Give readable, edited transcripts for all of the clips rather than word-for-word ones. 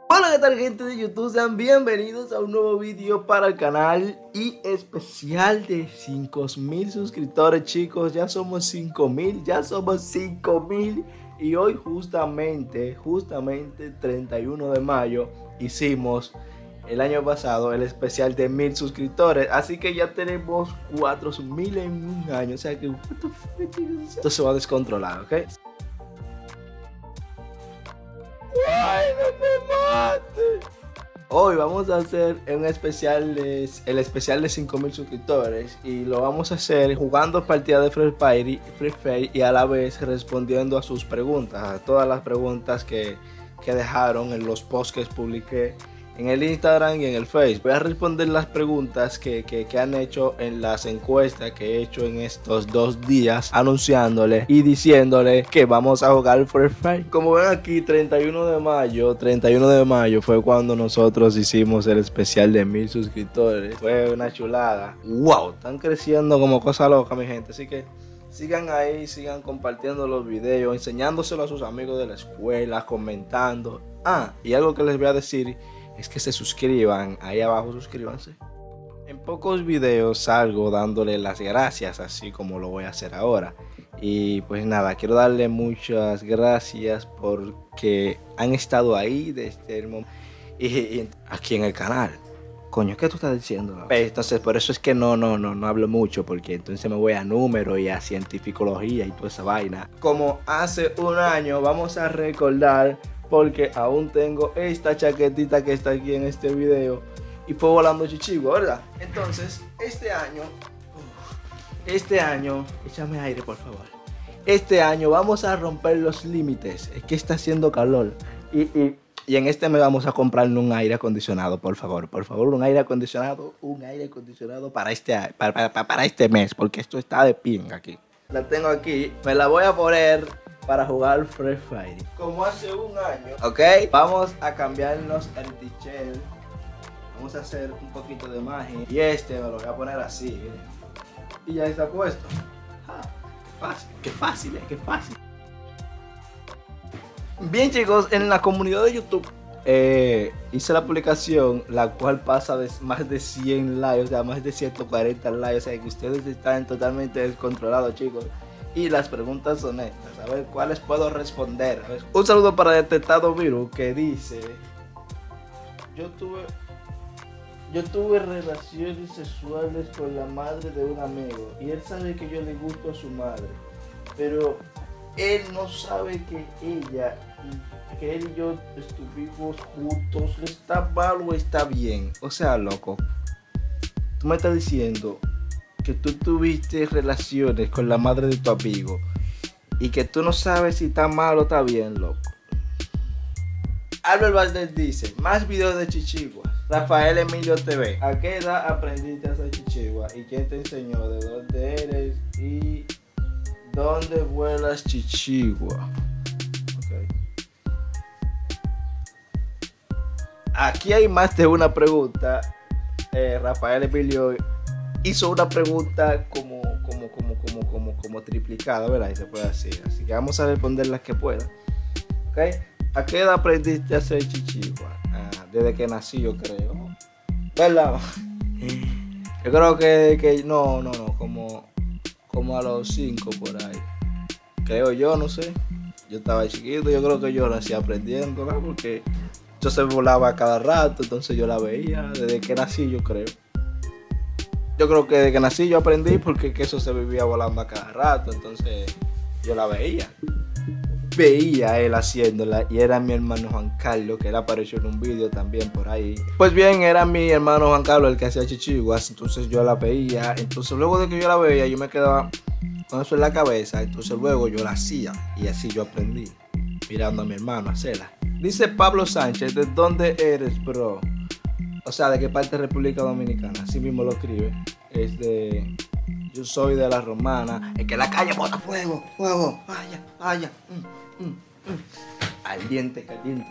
Hola, ¿qué tal, gente de YouTube? Sean bienvenidos a un nuevo vídeo para el canal y especial de 5000 suscriptores, chicos. Ya somos 5000, y hoy justamente 31 de mayo hicimos el año pasado el especial de 1000 suscriptores, así que ya tenemos 4000 en un año, o sea que esto se va a descontrolar, ¿ok? ¡Ay, no me mate! Hoy vamos a hacer el especial de 5000 suscriptores y lo vamos a hacer jugando partidas de Free Fire y a la vez respondiendo a sus preguntas, a todas las preguntas que dejaron en los posts que publiqué en el Instagram y en el Facebook. Voy a responder las preguntas que han hecho en las encuestas que he hecho en estos 2 días, anunciándole y diciéndole que vamos a jugar Free Fire. Como ven aquí, 31 de mayo fue cuando nosotros hicimos el especial de 1000 suscriptores. Fue una chulada. Wow, están creciendo como cosa loca, mi gente, así que sigan ahí, sigan compartiendo los videos, enseñándoselo a sus amigos de la escuela, comentando. Y algo que les voy a decir es que se suscriban, ahí abajo suscríbanse. En pocos videos salgo dándole las gracias, así como lo voy a hacer ahora. Y pues nada, quiero darle muchas gracias porque han estado ahí desde el momento y aquí en el canal. Coño, ¿qué tú estás diciendo? Entonces por eso es que no hablo mucho, porque entonces me voy a números y a cientificología y toda esa vaina. Como hace un año, vamos a recordar, porque aún tengo esta chaquetita que está aquí en este video y fue volando chichigua, ¿verdad? Entonces, este año, échame aire por favor. Este año vamos a romper los límites, es que está haciendo calor y en este mes vamos a comprar un aire acondicionado, por favor, un aire acondicionado para este mes, porque esto está de pinga aquí. La tengo aquí, me la voy a poner para jugar Free Fire como hace un año, ¿ok? Vamos a cambiarnos el t-shirt, vamos a hacer un poquito de magia y me lo voy a poner así, miren. Y ya está puesto. Qué fácil. Bien, chicos, en la comunidad de YouTube hice la publicación, la cual pasa de más de 100 likes, o sea, más de 140 likes, o sea, que ustedes están totalmente descontrolados, chicos. Y las preguntas son estas, a ver cuáles puedo responder. Un saludo para Detectado Virus, que dice: Yo tuve relaciones sexuales con la madre de un amigo y él sabe que yo le gusto a su madre, pero él no sabe que él y yo estuvimos juntos. ¿Está mal o está bien? O sea, loco, tú me estás diciendo que tú tuviste relaciones con la madre de tu amigo y que tú no sabes si está mal o está bien, loco. Albert Valdez dice: más videos de chichigua. Rafael Emilio TV: ¿a qué edad aprendiste a hacer chichigua? ¿Y quién te enseñó? ¿De dónde eres? ¿Y dónde vuelas chichigua? Okay. Aquí hay más de una pregunta. Rafael Emilio hizo una pregunta como triplicada, ¿verdad? Y se puede decir. Así que vamos a responder las que pueda. ¿Okay? ¿A qué edad aprendiste a hacer chichigua? Desde que nací, yo creo. ¿Verdad? Yo creo que no, como a los 5 por ahí. Creo yo, no sé. Yo estaba chiquito, yo creo que yo nací aprendiendo, ¿no? Porque yo se volaba cada rato, entonces yo la veía. Desde que nací, yo creo. Yo creo que desde que nací yo aprendí, porque que eso se vivía volando a cada rato, entonces yo la veía. Veía él haciéndola y era mi hermano Juan Carlos, que él apareció en un vídeo también por ahí. Pues bien, era mi hermano Juan Carlos el que hacía chichiguas, entonces yo la veía. Entonces luego de que yo la veía, yo me quedaba con eso en la cabeza, entonces luego yo la hacía y así yo aprendí, mirando a mi hermano hacerla. Dice Pablo Sánchez: ¿de dónde eres, bro? O sea, ¿de qué parte de República Dominicana? Así mismo lo escribe. Yo soy de La Romana. Es que la calle bota fuego, vaya. Al diente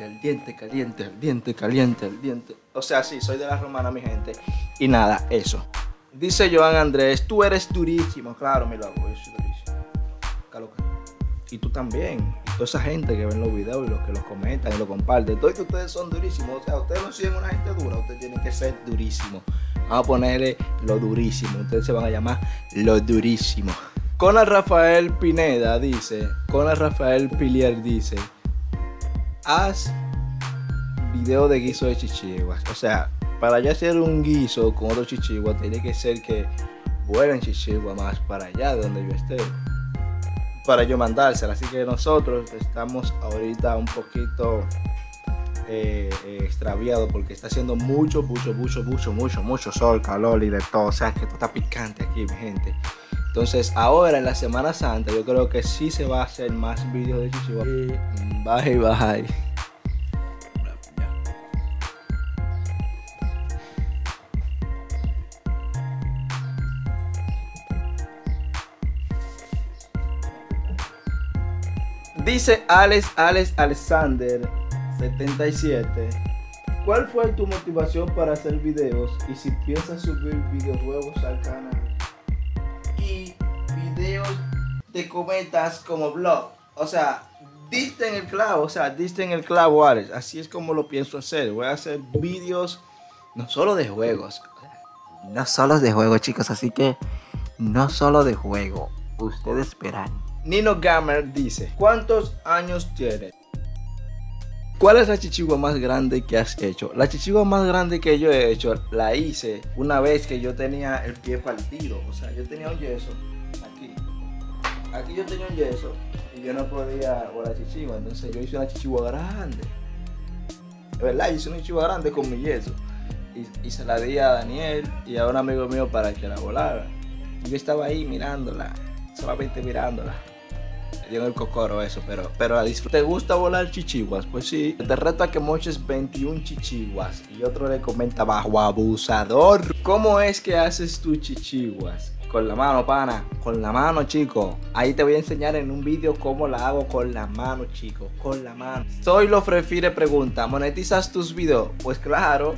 caliente. O sea, sí, soy de La Romana, mi gente. Y nada, eso. Dice Joan Andrés: tú eres durísimo. Claro, mi loco, yo soy durísimo. Y tú también. toda esa gente que ven los videos y los que los comentan y los comparten. Todos ustedes son durísimos. O sea, ustedes no siguen una gente dura, ustedes tienen que ser durísimos. Vamos a ponerle lo durísimo. Ustedes se van a llamar lo durísimo. Conan Rafael Pineda dice, Conan Rafael Pilier dice, haz video de guiso de chichiguas. O sea, para yo hacer un guiso con otro chichigua, tiene que ser que vuelen chichigua más para allá de donde yo esté, para yo mandársela. Así que nosotros estamos ahorita un poquito extraviados porque está haciendo mucho sol, calor y de todo. O sea, que esto está picante aquí, mi gente. Entonces ahora en la Semana Santa yo creo que sí se va a hacer más videos de chichigua. Bye. Dice Alexander 77. ¿Cuál fue tu motivación para hacer videos y si piensas subir videojuegos al canal? Y videos de cometas como blog. O sea, diste en el clavo, Alex. Así es como lo pienso hacer. Voy a hacer videos no solo de juegos. No solo de juegos, chicos. Así que no solo de juego. Ustedes verán. Nino Gamer dice, ¿cuántos años tienes? ¿Cuál es la chichigua más grande que has hecho? La chichigua más grande que yo he hecho la hice una vez que yo tenía el pie partido. O sea, yo tenía un yeso aquí. Aquí yo tenía un yeso y yo no podía volar chichigua. Entonces yo hice una chichigua grande. De verdad, hice una chichigua grande con mi yeso. Y se la di a Daniel y a un amigo mío para que la volara. Y yo estaba ahí mirándola, solamente mirándola. Me dio en el cocoro eso, pero la disfruté. ¿Te gusta volar chichiguas? Pues sí. Te reto a que moches 21 chichiguas. Y otro le comenta abajo, abusador. ¿Cómo es que haces tus chichiguas? Con la mano, pana. Con la mano, chico. Ahí te voy a enseñar en un vídeo cómo la hago con la mano, chico. Con la mano. Soy lo Frefire pregunta, ¿monetizas tus videos? Pues claro.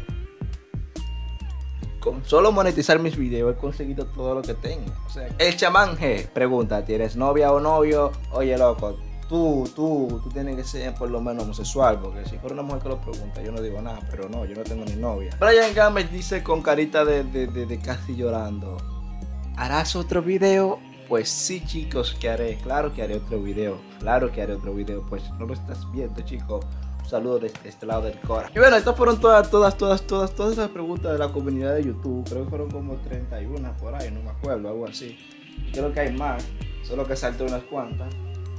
Con solo monetizar mis videos he conseguido todo lo que tengo. O sea, el chamán G pregunta, ¿tienes novia o novio? Oye, loco, tú tienes que ser por lo menos homosexual, porque si fuera una mujer que lo pregunta, yo no digo nada, pero no, yo no tengo ni novia. Brian Gámez dice con carita de casi llorando, ¿harás otro video? Pues sí, chicos, que haré. Claro que haré otro video. Pues no lo estás viendo, chicos. Saludos desde este lado del Cora. Y bueno, estas fueron todas las preguntas de la comunidad de YouTube. Creo que fueron como 31 por ahí, no me acuerdo, algo así. Y creo que hay más, solo que salté unas cuantas.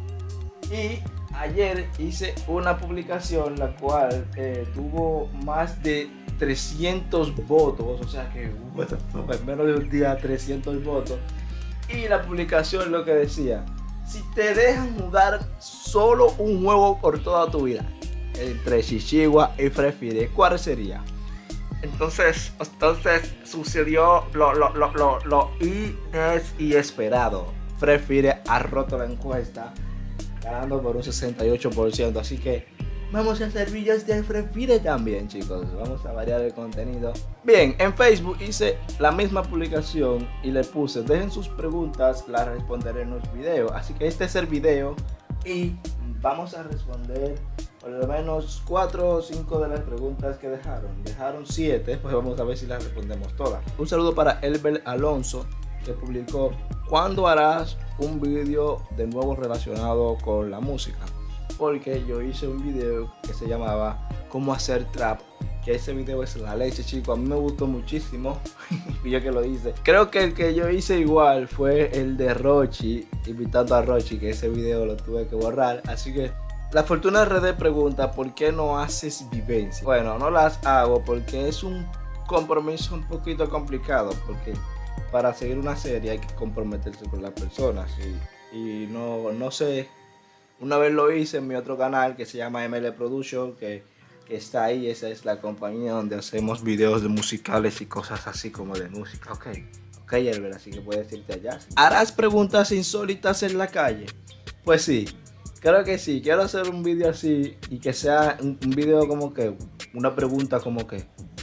Y ayer hice una publicación la cual tuvo más de 300 votos. O sea que en menos de un día 300 votos. Y la publicación lo que decía, si te dejan jugar solo un juego por toda tu vida entre Chichigua y Frefire, ¿cuál sería? Entonces sucedió lo inesperado. Frefire ha roto la encuesta, ganando por un 68%. Así que vamos a hacer videos de Frefire también, chicos. Vamos a variar el contenido. Bien, en Facebook hice la misma publicación y le puse, dejen sus preguntas, las responderé en los videos. Así que este es el video y vamos a responder por lo menos 4 o 5 de las preguntas que dejaron 7, pues vamos a ver si las respondemos todas. Un saludo para Elber Alonso, que publicó, ¿cuándo harás un vídeo de nuevo relacionado con la música? Porque yo hice un video que se llamaba cómo hacer trap, que ese video es la leche, chicos. A mí me gustó muchísimo y yo que lo hice. Creo que el que yo hice igual fue el de Rochi, invitando a Rochi, que ese video lo tuve que borrar. Así que La Fortuna RD pregunta, ¿por qué no haces vivencia? Bueno, no las hago porque es un compromiso un poquito complicado, porque para seguir una serie hay que comprometerse con las personas y no sé. Una vez lo hice en mi otro canal que se llama ML Production, que está ahí. Esa es la compañía donde hacemos videos de musicales y cosas así como de música. Ok, Elber, así que puedes irte allá. ¿Harás preguntas insólitas en la calle? Pues sí, creo que sí. Quiero hacer un video así y que sea un video como que una pregunta como que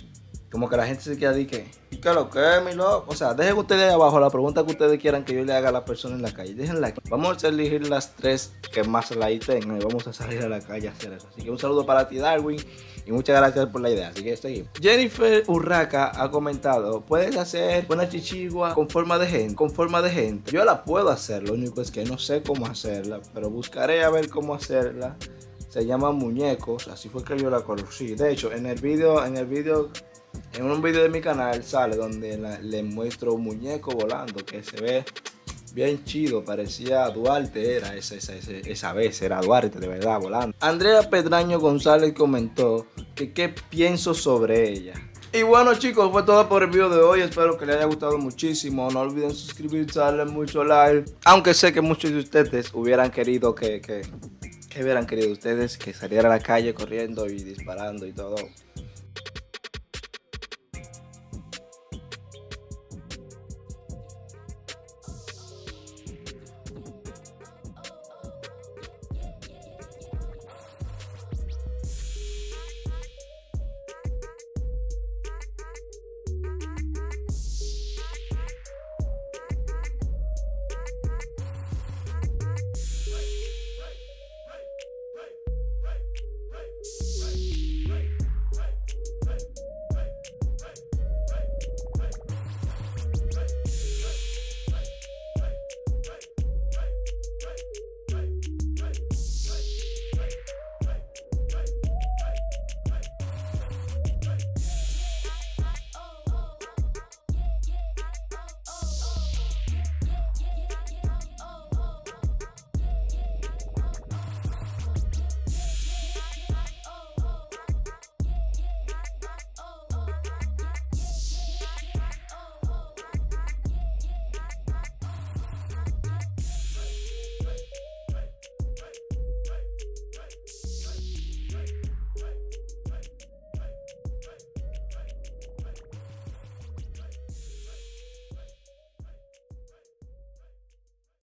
Como que la gente se queda de que, ¿qué lo que es, mi loco? O sea, dejen ustedes ahí abajo la pregunta que ustedes quieran que yo le haga a la persona en la calle. Déjenla aquí. Vamos a elegir las 3 que más like tengan y vamos a salir a la calle a hacer eso. Así que un saludo para ti, Darwin, y muchas gracias por la idea. Así que seguimos. Jennifer Urraca ha comentado, ¿puedes hacer una chichigua con forma de gente? Con forma de gente. Yo la puedo hacer, lo único es que no sé cómo hacerla, pero buscaré a ver cómo hacerla. Se llama Muñecos, así fue que yo la conocí. De hecho, en un video de mi canal sale donde le muestro un muñeco volando que se ve bien chido, parecía Duarte, era esa vez, era Duarte de verdad volando. Andrea Pedraño González comentó que qué pienso sobre ella. Y bueno chicos, fue todo por el video de hoy, espero que les haya gustado muchísimo, no olviden suscribirse, darle mucho like, aunque sé que muchos de ustedes hubieran querido que hubieran querido ustedes que saliera a la calle corriendo y disparando y todo.